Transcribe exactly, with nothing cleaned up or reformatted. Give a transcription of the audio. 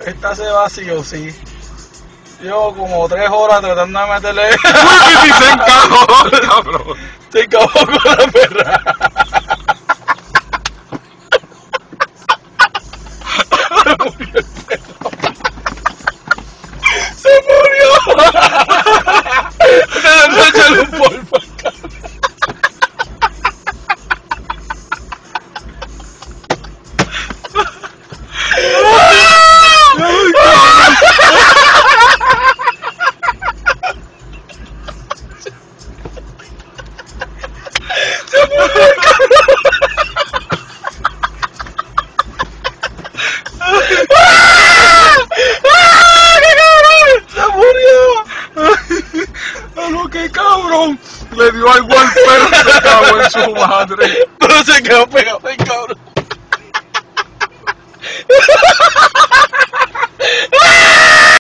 Esta se va sí o sí. Llevo como tres horas tratando de meterle. ¡Uy, se encajó, cabrón! Se acabó con la perra. Se murió. Déjame echarle un polvo acá. ¡Qué cabrón! Le dio algo al perro y se cagó en su madre. Pero se quedó pegado el cabrón.